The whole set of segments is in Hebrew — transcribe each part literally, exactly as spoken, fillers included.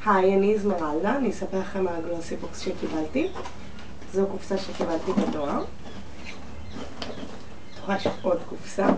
היי, אני אזמרלדה, אני אספר לכם על הגלוסי בוקס שקיבלתי. זו קופסה שקיבלתי בדואר. תוכל יש עוד קופסה.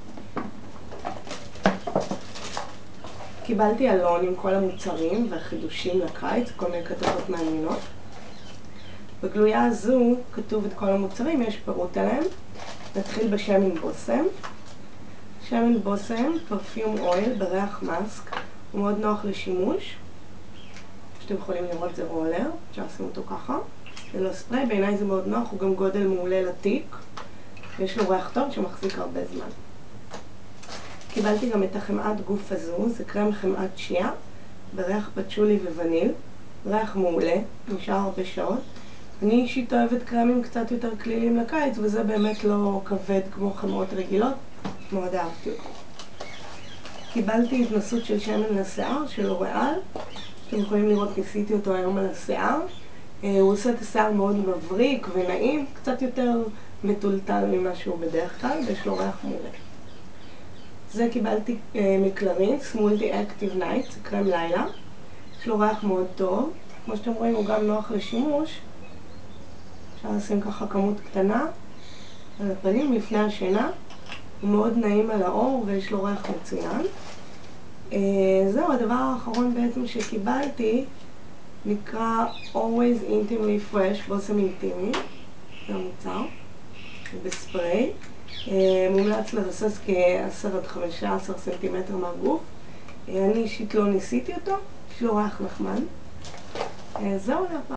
קיבלתי אלון עם כל המוצרים והחידושים לקיץ, כל מיני כתבות מעניינות. בגלויה הזו כתוב את כל המוצרים, יש פירוט עליהם. נתחיל בשמן בושם. שמן בושם, פרפיום אויל בריח מאסק, הוא מאוד נוח לשימוש. שאתם יכולים לראות זה רולר, אפשר לשים אותו ככה. זה לא ספרי, בעיניי זה מאוד נוח, הוא גם גודל מעולה לתיק. יש לו ריח טוב שמחזיק הרבה זמן. קיבלתי גם את החמאת גוף הזו, זה קרם חמאת שיעה, בריח פצ'ולי ווניל. ריח מעולה, נשאר הרבה שעות. אני אישית אוהבת קרמים קצת יותר כלילים לקיץ, וזה באמת לא כבד כמו חמאות רגילות, מאוד אהבתי אותו. קיבלתי התנסות של שמן לשיער של לוריאל. אתם יכולים לראות, ניסיתי אותו היום על השיער. הוא עושה את השיער מאוד מבריק ונעים, קצת יותר מטולטל ממה שהוא בדרך כלל, ויש לו ריח מעולה. זה קיבלתי מקלרינס, מולטי אקטיב נייט, זה קרם לילה. יש לו ריח מאוד טוב, כמו שאתם רואים הוא גם נוח לשימוש. אפשר לשים ככה כמות קטנה על הפנים לפני השינה. הוא מאוד נעים על האור ויש לו ריח מצוין. זהו, הדבר האחרון בעצם שקיבלתי נקרא Always Intimely Fresh, בושם אינטימי. זה המוצר, בספרי. מומלץ לרסס כ-עשרה עד חמישה עשר סנטימטר מהגוף. אני אישית לא ניסיתי אותו, יש לו ריח נחמד. זהו,